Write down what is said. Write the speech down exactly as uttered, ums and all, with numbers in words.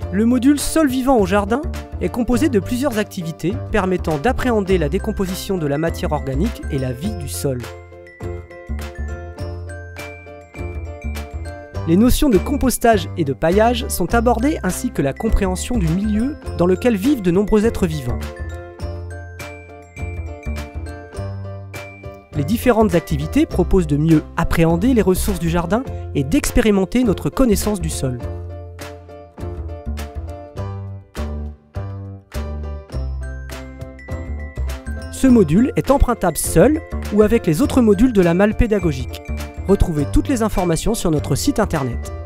Le module Sol vivant au jardin est composé de plusieurs activités permettant d'appréhender la décomposition de la matière organique et la vie du sol. Les notions de compostage et de paillage sont abordées ainsi que la compréhension du milieu dans lequel vivent de nombreux êtres vivants. Les différentes activités proposent de mieux appréhender les ressources du jardin et d'expérimenter notre connaissance du sol. Ce module est empruntable seul ou avec les autres modules de la malle pédagogique. Retrouvez toutes les informations sur notre site internet.